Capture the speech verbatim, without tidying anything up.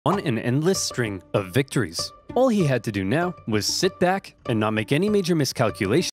on an endless string of victories. All he had to do now was sit back and not make any major miscalculations.